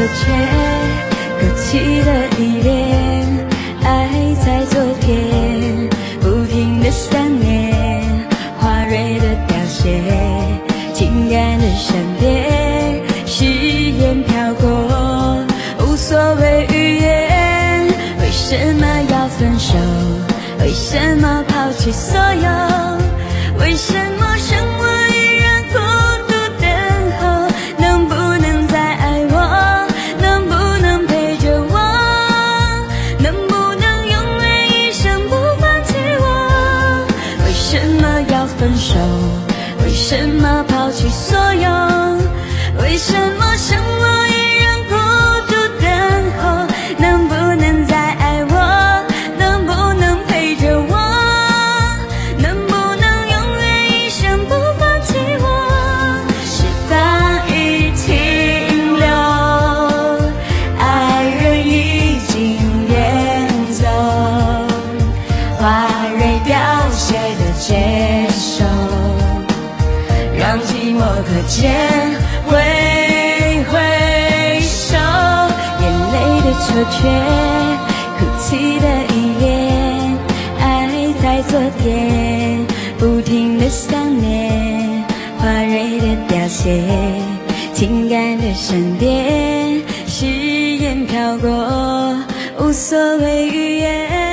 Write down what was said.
却，哭泣的依恋，爱在昨天，不停的想念，花蕊的凋谢，情感的善变，誓言飘过，无所谓语言。为什么要分手？为什么抛弃所有？为什么剩我一人孤独等候？能不能再爱我？能不能陪着我？能不能永远一生不放弃我？为什么要分手？为什么抛弃所有？为什么剩我一人孤独等候？能不能再爱我？能不能陪着我？能不能永远一生不放弃我？时光已停留，爱人已经远走，花蕊凋谢的接受，让寂寞搁浅，挥手，眼泪的错觉，哭泣的依恋，爱在昨天，不停的想念，花蕊的凋谢，情感的善变，誓言飘过，无所谓语言。